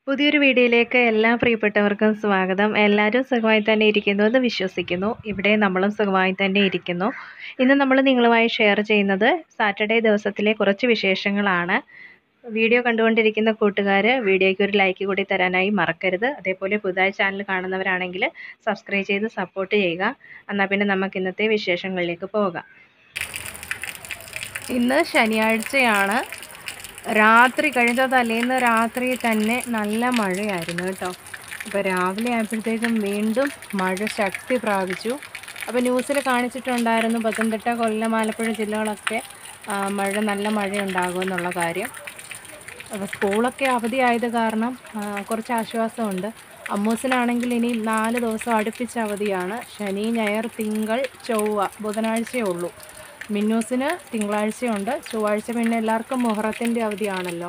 പുതിയൊരു വീഡിയോയിലേക്ക് എല്ലാ പ്രിയപ്പെട്ടവർക്കും സ്വാഗതം. എല്ലാവരും സുഖമായി തന്നെ ഇരിക്കുന്നു എന്ന് വിശ്വസിക്കുന്നു. ഇവിടെ നമ്മളും സുഖമായി തന്നെ ഇരിക്കുന്നു. ഇന്ന് നമ്മൾ നിങ്ങളുമായി ഷെയർ ചെയ്യുന്നത് സാറ്റർഡേ ദിവസത്തിലെ കുറച്ച് വിശേഷങ്ങളാണ്. വീഡിയോ കണ്ടുകൊണ്ടിരിക്കുന്ന കൂട്ടുകാർ വീഡിയോയ്ക്ക് ഒരു ലൈക്ക് കൂടി തരാനായി മറക്കരുത്. അതേപോലെ പുതുതായി ചാനൽ കാണുന്നവരാണെങ്കിൽ സബ്സ്ക്രൈബ് ചെയ്ത് സപ്പോർട്ട് ചെയ്യുക. എന്നാൽ പിന്നെ നമുക്ക് ഇന്നത്തെ വിശേഷങ്ങളിലേക്ക് പോകാം. ഇന്ന് ശനിയാഴ്ചയാണ്. രാത്രി കഴിഞ്ഞ തലേന്ന് രാത്രി തന്നെ നല്ല മഴയായിരുന്നു കേട്ടോ. അപ്പോൾ രാവിലെ ആയപ്പോഴത്തേക്കും വീണ്ടും മഴ ശക്തി പ്രാപിച്ചു. അപ്പോൾ ന്യൂസിൽ കാണിച്ചിട്ടുണ്ടായിരുന്നു പത്തനംതിട്ട, കൊല്ലം, ആലപ്പുഴ ജില്ലകളൊക്കെ നല്ല മഴയുണ്ടാകുമെന്നുള്ള കാര്യം. അപ്പോൾ സ്കൂളൊക്കെ അവധിയായത് കാരണം കുറച്ച് ആശ്വാസമുണ്ട്. അമ്മൂസിനാണെങ്കിൽ ഇനി 4 ദിവസം അടുപ്പിച്ച് അവധിയാണ്. ശനി, ഞായർ, തിങ്കൾ, ചൊവ്വ, ബുധനാഴ്ചയേ ഉള്ളൂ. മിന്നൂസിന് തിങ്കളാഴ്ചയുണ്ട്. ചൊവ്വാഴ്ച പിന്നെ എല്ലാവർക്കും മുഹറത്തിൻ്റെ അവധിയാണല്ലോ.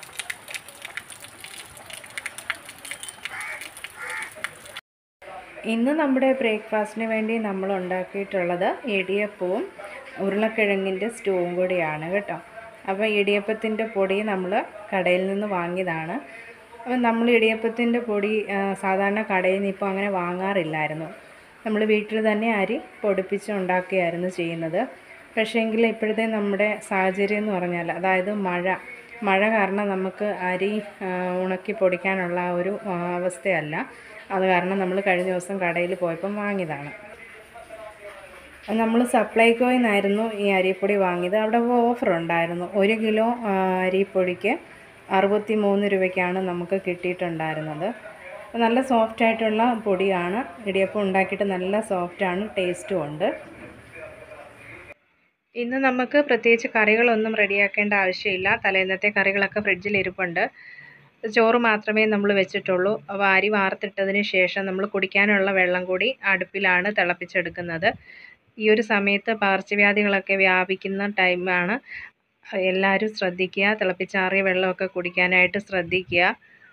ഇന്ന് നമ്മുടെ ബ്രേക്ക്ഫാസ്റ്റിന് വേണ്ടി നമ്മൾ ഉണ്ടാക്കിയിട്ടുള്ളത് ഇടിയപ്പവും ഉരുളക്കിഴങ്ങിൻ്റെ സ്റ്റൂവും കൂടിയാണ് കേട്ടോ. അപ്പോൾ ഇടിയപ്പത്തിൻ്റെ പൊടി നമ്മൾ കടയിൽ നിന്ന് വാങ്ങിയതാണ്. അപ്പോൾ നമ്മൾ ഇടിയപ്പത്തിൻ്റെ പൊടി സാധാരണ കടയിൽ നിന്ന് ഇപ്പോൾ അങ്ങനെ വാങ്ങാറില്ലായിരുന്നു. നമ്മൾ വീട്ടിൽ തന്നെ അരി പൊടിപ്പിച്ച് ഉണ്ടാക്കുകയായിരുന്നു ചെയ്യുന്നത്. പക്ഷേങ്കിൽ ഇപ്പോഴത്തെ നമ്മുടെ സാഹചര്യം എന്ന് പറഞ്ഞാൽ, അതായത് മഴ കാരണം നമുക്ക് അരി ഉണക്കി പൊടിക്കാനുള്ള ഒരു അവസ്ഥയല്ല. അത് കാരണം നമ്മൾ കഴിഞ്ഞ ദിവസം കടയിൽ പോയപ്പം വാങ്ങിയതാണ്. നമ്മൾ സപ്ലൈകോയിൽ നിന്നായിരുന്നു ഈ അരിപ്പൊടി വാങ്ങിയത്. അവിടെ ഓഫർ ഉണ്ടായിരുന്നു. 1 കിലോ അരിപ്പൊടിക്ക് 63 രൂപയ്ക്കാണ് നമുക്ക് കിട്ടിയിട്ടുണ്ടായിരുന്നത്. നല്ല സോഫ്റ്റായിട്ടുള്ള പൊടിയാണ്. ഇടിയപ്പം ഉണ്ടാക്കിയിട്ട് നല്ല സോഫ്റ്റാണ്, ടേസ്റ്റും ഉണ്ട്. ഇന്ന് നമുക്ക് പ്രത്യേകിച്ച് കറികളൊന്നും റെഡിയാക്കേണ്ട ആവശ്യമില്ല. തലേന്നത്തെ കറികളൊക്കെ ഫ്രിഡ്ജിൽ ഇരിപ്പുണ്ട്. ചോറ് മാത്രമേ നമ്മൾ വെച്ചിട്ടുള്ളൂ. അപ്പോൾ അരി വാർത്തിട്ടതിന് ശേഷം നമ്മൾ കുടിക്കാനുള്ള വെള്ളം കൂടി അടുപ്പിലാണ് തിളപ്പിച്ചെടുക്കുന്നത്. ഈ ഒരു സമയത്ത് പകർച്ചവ്യാധികളൊക്കെ വ്യാപിക്കുന്ന ടൈമാണ്. എല്ലാവരും ശ്രദ്ധിക്കുക. തിളപ്പിച്ചാറിയ വെള്ളമൊക്കെ കുടിക്കാനായിട്ട് ശ്രദ്ധിക്കുക.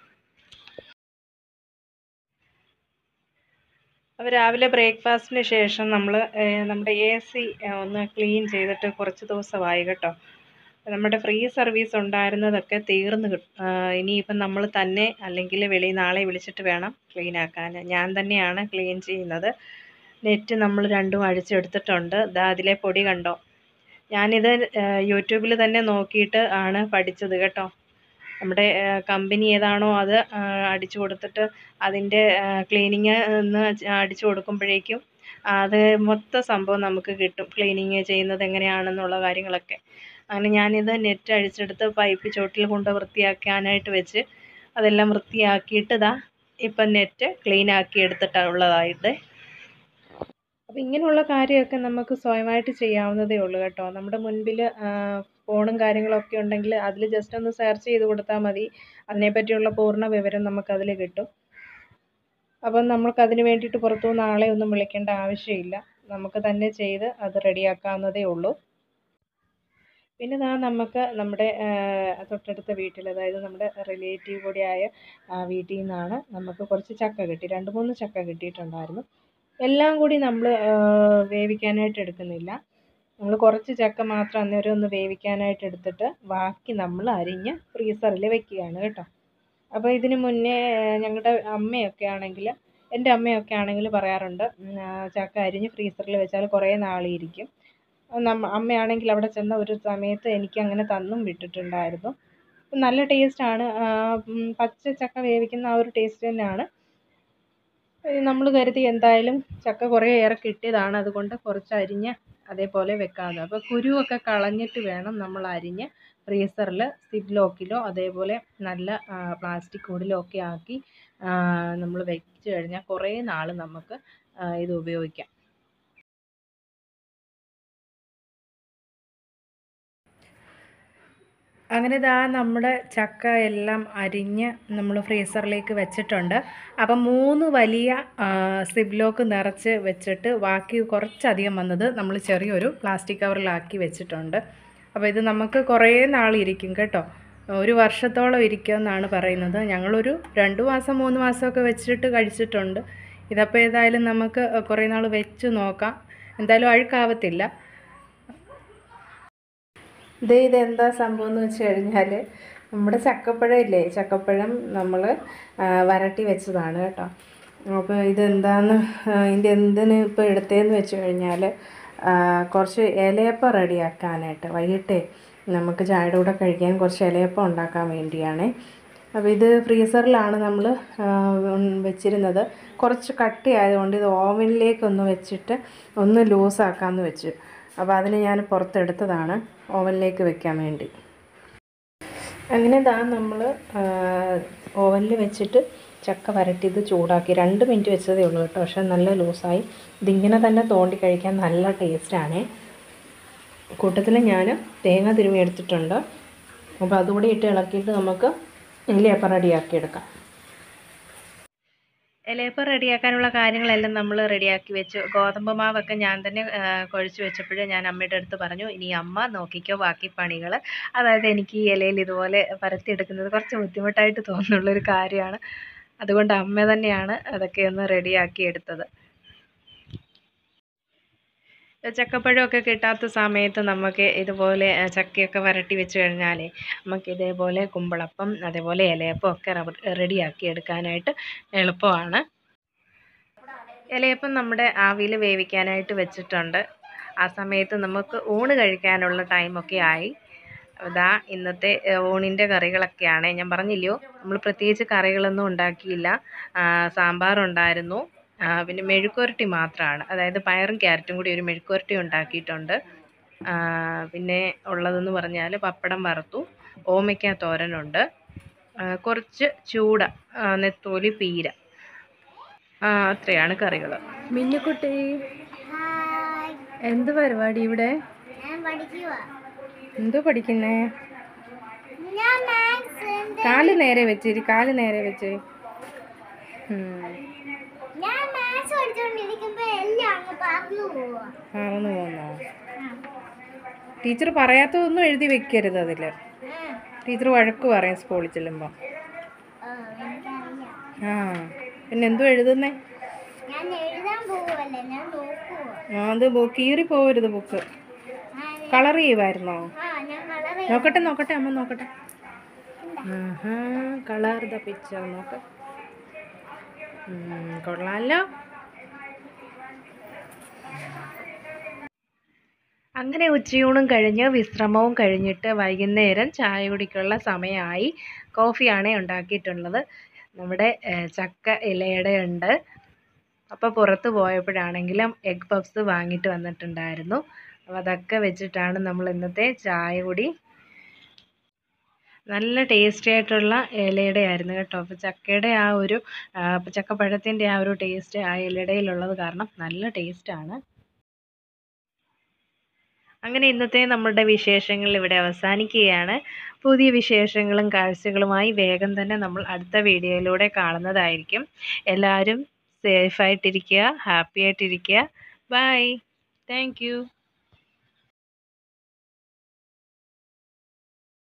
അപ്പോൾ രാവിലെ ബ്രേക്ക്ഫാസ്റ്റിന് ശേഷം നമ്മൾ നമ്മുടെ AC ഒന്ന് ക്ലീൻ ചെയ്തിട്ട് കുറച്ച് ദിവസമായി കേട്ടോ. നമ്മുടെ ഫ്രീ സർവീസ് ഉണ്ടായിരുന്നതൊക്കെ തീർന്ന് ഇനിയിപ്പം നമ്മൾ തന്നെ അല്ലെങ്കിൽ നാളെ വിളിച്ചിട്ട് വേണം ക്ലീൻ ആക്കാൻ. ഞാൻ തന്നെയാണ് ക്ലീൻ ചെയ്യുന്നത്. നെറ്റ് നമ്മൾ രണ്ടും അഴിച്ചെടുത്തിട്ടുണ്ട്. അതിലെ പൊടി കണ്ടോ. ഞാനിത് യൂട്യൂബിൽ തന്നെ നോക്കിയിട്ട് ആണ് പഠിച്ചത് കേട്ടോ. നമ്മുടെ കമ്പനി ഏതാണോ അത് അടിച്ചു കൊടുത്തിട്ട് അതിൻ്റെ ക്ലീനിങ് ഒന്ന് അടിച്ചു കൊടുക്കുമ്പോഴേക്കും അത് മൊത്തം സംഭവം നമുക്ക് കിട്ടും. ക്ലീനിങ് ചെയ്യുന്നത് എങ്ങനെയാണെന്നുള്ള കാര്യങ്ങളൊക്കെ. അങ്ങനെ ഞാനിത് നെറ്റ് അഴിച്ചെടുത്ത് പൈപ്പ് ചോട്ടിൽ കൊണ്ട് വൃത്തിയാക്കാനായിട്ട് വെച്ച് അതെല്ലാം വൃത്തിയാക്കിയിട്ട് ഇപ്പം നെറ്റ് ക്ലീൻ ആക്കി എടുത്തിട്ടുള്ളതായിട്ട്. അപ്പോൾ ഇങ്ങനെയുള്ള കാര്യമൊക്കെ നമുക്ക് സ്വയമായിട്ട് ചെയ്യാവുന്നതേ ഉള്ളൂ കേട്ടോ. നമ്മുടെ മുൻപിൽ ഫോണും കാര്യങ്ങളൊക്കെ ഉണ്ടെങ്കിൽ അതിൽ ജസ്റ്റ് ഒന്ന് സെർച്ച് ചെയ്ത് കൊടുത്താൽ മതി. അതിനെപ്പറ്റിയുള്ള പൂർണ്ണ വിവരം നമുക്കതിൽ കിട്ടും. അപ്പം നമുക്കതിന് വേണ്ടിയിട്ട് പുറത്തുനിന്ന് ആളെ ഒന്നും വിളിക്കേണ്ട ആവശ്യമില്ല. നമുക്ക് തന്നെ ചെയ്ത് അത് റെഡിയാക്കാവുന്നതേ ഉള്ളൂ. പിന്നെ നമുക്ക് നമ്മുടെ തൊട്ടടുത്ത വീട്ടിൽ, അതായത് നമ്മുടെ റിലേറ്റീവ് കൂടിയായ വീട്ടിൽ നിന്നാണ് നമുക്ക് കുറച്ച് ചക്ക കിട്ടി. 2-3 ചക്ക കിട്ടിയിട്ടുണ്ടായിരുന്നു. എല്ലാം കൂടി നമ്മൾ വേവിക്കാനായിട്ട് എടുക്കുന്നില്ല. നമ്മൾ കുറച്ച് ചക്ക മാത്രം അന്നേരം ഒന്ന് വേവിക്കാനായിട്ട് എടുത്തിട്ട് ബാക്കി നമ്മൾ അരിഞ്ഞ് ഫ്രീസറിൽ വെക്കുകയാണ് കേട്ടോ. അപ്പോൾ ഇതിന് മുന്നേ ഞങ്ങളുടെ എൻ്റെ അമ്മയൊക്കെ ആണെങ്കിൽ പറയാറുണ്ട്, ചക്ക അരിഞ്ഞ് ഫ്രീസറിൽ വെച്ചാൽ കുറേ നാളിരിക്കും. അമ്മയാണെങ്കിൽ അവിടെ ചെന്ന ഒരു സമയത്ത് എനിക്ക് അങ്ങനെ തന്നും വിട്ടിട്ടുണ്ടായിരുന്നു. നല്ല ടേസ്റ്റാണ്. പച്ച ചക്ക വേവിക്കുന്ന ആ ഒരു ടേസ്റ്റ് തന്നെയാണ്. നമ്മൾ കരുതി എന്തായാലും ചക്ക കുറേ ഏറെ കിട്ടിയതാണ്, അതുകൊണ്ട് കുറച്ച് അരിഞ്ഞ് അതേപോലെ വെക്കാമെന്ന്. അപ്പോൾ കുരുവൊക്കെ കളഞ്ഞിട്ട് വേണം നമ്മൾ അരിഞ്ഞ് ഫ്രീസറിൽ സിപ്പ് ലോക്കിലോ അതേപോലെ നല്ല പ്ലാസ്റ്റിക് കൂടിലോ ഒക്കെ ആക്കി നമ്മൾ വെച്ച് കഴിഞ്ഞാൽ കുറേ നാൾ നമുക്ക് ഇത് ഉപയോഗിക്കാം. അങ്ങനെ നമ്മുടെ ചക്ക എല്ലാം അരിഞ്ഞ് നമ്മൾ ഫ്രീസറിലേക്ക് വെച്ചിട്ടുണ്ട്. അപ്പം 3 വലിയ സിപ്പ് ലോക്ക് നിറച്ച് വെച്ചിട്ട് ബാക്കി കുറച്ചധികം വന്നത് നമ്മൾ ചെറിയൊരു പ്ലാസ്റ്റിക് കവറിലാക്കി വെച്ചിട്ടുണ്ട്. അപ്പോൾ ഇത് നമുക്ക് കുറേ നാളിരിക്കും കേട്ടോ. 1 വർഷത്തോളം ഇരിക്കുമെന്നാണ് പറയുന്നത്. ഞങ്ങളൊരു 2 മാസം 3 മാസമൊക്കെ വെച്ചിട്ട് കഴിച്ചിട്ടുണ്ട്. ഇതപ്പോൾ ഏതായാലും നമുക്ക് കുറേ നാൾ വെച്ച് നോക്കാം. എന്തായാലും അഴുക്കാവത്തില്ല. ഇതെന്താ സംഭവം എന്ന് വെച്ച് കഴിഞ്ഞാൽ നമ്മുടെ ചക്കപ്പഴം ഇല്ലേ, ചക്കപ്പഴം നമ്മൾ വരട്ടി വെച്ചതാണ് കേട്ടോ. അപ്പോൾ ഇതെന്താന്ന് ഇതിൻ്റെ എന്തിന് ഇപ്പോൾ എടുത്തതെന്ന് വെച്ച് കഴിഞ്ഞാൽ കുറച്ച് ഇലയപ്പം റെഡിയാക്കാനായിട്ട് വൈകിട്ടേ നമുക്ക് ചായയുടെ കൂടെ കഴിക്കാൻ കുറച്ച് ഇലയപ്പം ഉണ്ടാക്കാൻ വേണ്ടിയാണ്. അപ്പോൾ ഇത് ഫ്രീസറിലാണ് നമ്മൾ വെച്ചിരുന്നത്. കുറച്ച് കട്ടി ആയതുകൊണ്ട് ഇത് ഓവനിലേക്കൊന്ന് വെച്ചിട്ട് ഒന്ന് ലൂസാക്കാമെന്ന് വെച്ചു. അപ്പോൾ അതിന് ഞാൻ പുറത്തെടുത്തതാണ് ഓവനിലേക്ക് വെക്കാൻ വേണ്ടി. അങ്ങനെ നമ്മൾ ഓവനിൽ വെച്ചിട്ട് ചക്ക വരട്ടിയത് ചൂടാക്കി 2 മിനിറ്റ് വെച്ചതേ ഉള്ളൂ കേട്ടോ. പക്ഷേ നല്ല ലൂസായി. ഇതിങ്ങനെ തന്നെ തോണ്ടി കഴിക്കാൻ നല്ല ടേസ്റ്റാണ്. കൂട്ടത്തിൽ ഞാൻ തേങ്ങ തിരുമ്മി എടുത്തിട്ടുണ്ട്. അപ്പോൾ അതുകൂടി ഇട്ട് ഇളക്കിയിട്ട് നമുക്ക് ഇലയപ്പം റെഡിയാക്കി എടുക്കാം. ഇലയപ്പം റെഡിയാക്കാനുള്ള കാര്യങ്ങളെല്ലാം നമ്മൾ റെഡിയാക്കി വെച്ചു. ഗോതമ്പ് മാവൊക്കെ ഞാൻ തന്നെ കുഴച്ച് വെച്ചപ്പോഴേ ഞാൻ അമ്മയുടെ അടുത്ത് പറഞ്ഞു, ഇനി അമ്മ നോക്കിക്കോ ബാക്കി പണികൾ. അതായത് എനിക്ക് ഈ ഇലയിൽ ഇതുപോലെ പരത്തിയെടുക്കുന്നത് കുറച്ച് ബുദ്ധിമുട്ടായിട്ട് തോന്നുന്നുള്ളൊരു കാര്യമാണ്. അതുകൊണ്ട് അമ്മ തന്നെയാണ് അതൊക്കെ ഒന്ന് റെഡിയാക്കി എടുത്തത്. ചക്കപ്പഴമൊക്കെ കിട്ടാത്ത സമയത്ത് നമുക്ക് ഇതുപോലെ ചക്കയൊക്കെ വരട്ടി വെച്ച് കഴിഞ്ഞാൽ നമുക്ക് ഇതേപോലെ കുമ്പളപ്പം അതേപോലെ ഇലയപ്പം ഒക്കെ റെഡിയാക്കി എടുക്കാനായിട്ട് എളുപ്പമാണ്. ഇലയപ്പം നമ്മുടെ ആവിയിൽ വേവിക്കാനായിട്ട് വെച്ചിട്ടുണ്ട്. ആ സമയത്ത് നമുക്ക് ഊണ് കഴിക്കാനുള്ള ടൈമൊക്കെ ആയി. ഇതാ ഇന്നത്തെ ഊണിൻ്റെ കറികളൊക്കെയാണ്. ഞാൻ പറഞ്ഞില്ലയോ, നമ്മൾ പ്രത്യേകിച്ച് കറികളൊന്നും ഉണ്ടാക്കിയില്ല. സാമ്പാറുണ്ടായിരുന്നു, പിന്നെ മെഴുക്കുവരട്ടി മാത്രമാണ്. അതായത് പയറും ക്യാരറ്റും കൂടി ഒരു മെഴുക്കുവരട്ടി ഉണ്ടാക്കിയിട്ടുണ്ട്. പിന്നെ ഉള്ളതെന്ന് പറഞ്ഞാൽ പപ്പടം വറുത്തു, ഓമയ്ക്ക തോരനുണ്ട്, കുറച്ച് ചൂട, നെത്തോലി, പീര, അത്രയാണ് കറികൾ. മിന്നുക്കുട്ടി, എന്ത് പരിപാടി ഇവിടെ? എന്തോ പഠിക്കുന്നേ? കാല് നേരെ വെച്ച്, കാല് നേരെ വെച്ച്. പറന്നു പോന്നോ? ടീച്ചർ പറയാത്തതൊന്നും എഴുതി വെക്കരുത് അതിൽ. ടീച്ചർ വഴക്ക് പറയും സ്കൂളിൽ ചെല്ലുമ്പോൾ. പിന്നെ എന്തോ എഴുതുന്നേ? അത് കീറി പോവരുത് ബുക്ക്. കളർ ചെയ്യുമായിരുന്നോ? നോക്കട്ടെ അമ്മ നോക്കട്ടെ. കളർ ദ പിക്ചർ നോക്ക. കൊള്ളാമല്ലോ. അങ്ങനെ ഉച്ചയൂണും കഴിഞ്ഞ് വിശ്രമവും കഴിഞ്ഞിട്ട് വൈകുന്നേരം ചായ കുടിക്കുള്ള സമയമായി. കോഫിയാണ് ഉണ്ടാക്കിയിട്ടുള്ളത്. നമ്മുടെ ചക്ക ഇലയുടെ ഉണ്ട്. അപ്പോൾ പുറത്ത് പോയപ്പോഴാണെങ്കിലും എഗ് പഫ്സ് വാങ്ങിയിട്ട് വന്നിട്ടുണ്ടായിരുന്നു. അപ്പോൾ അതൊക്കെ വെച്ചിട്ടാണ് നമ്മൾ ഇന്നത്തെ ചായ കുടി. നല്ല ടേസ്റ്റി ആയിട്ടുള്ള ഇലയുടെ ആയിരുന്നു കേട്ടോ. അപ്പോൾ ചക്കയുടെ ആ ഒരു ചക്കപ്പഴത്തിൻ്റെ ആ ഒരു ടേസ്റ്റ് ആ ഇലയുടേലുള്ളത് കാരണം നല്ല ടേസ്റ്റാണ്. അങ്ങനെ ഇന്നത്തെ നമ്മുടെ വിശേഷങ്ങൾ ഇവിടെ അവസാനിക്കുകയാണ്. പുതിയ വിശേഷങ്ങളും കാഴ്ചകളുമായി വേഗം തന്നെ നമ്മൾ അടുത്ത വീഡിയോയിലൂടെ കാണുന്നതായിരിക്കും. എല്ലാവരും സേഫായിട്ടിരിക്കുക, ഹാപ്പി ആയിട്ടിരിക്കുക. ബൈ. Thank U.